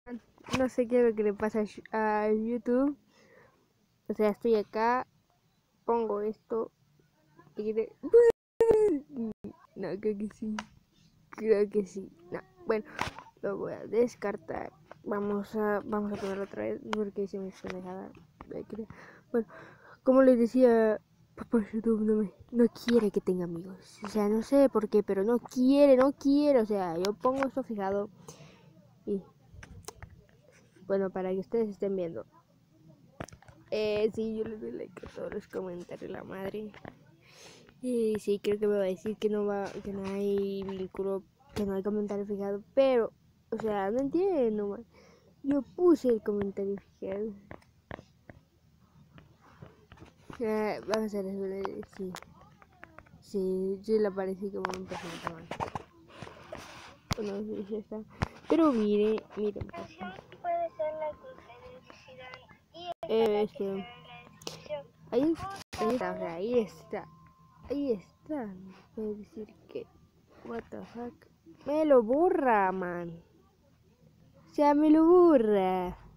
No sé qué es lo que le pasa a YouTube. O sea, estoy acá, pongo esto y no, creo que sí. Creo que sí. No, bueno, lo voy a descartar. Vamos a ponerlo otra vez porque se me suele dejar. Bueno, como les decía, papá YouTube no quiere que tenga amigos. O sea, no sé por qué, pero no quiere. O sea, yo pongo esto fijado y bueno, para que ustedes estén viendo. Sí, yo le doy like a todos los comentarios, la madre. Y sí, creo que me va a decir que no hay vínculo, que no hay comentario fijado, pero, o sea, no entiendo, man. Yo puse el comentario fijado. Vamos a hacer eso, sí. Sí, le aparecí como un personaje mal. Bueno, sí, ya está. Pero miren. Puede ser la confidencialidad y Es que ahí está, o sea, ahí está. Puede decir que, what the fuck, me lo borra, man. O sea, me lo borra.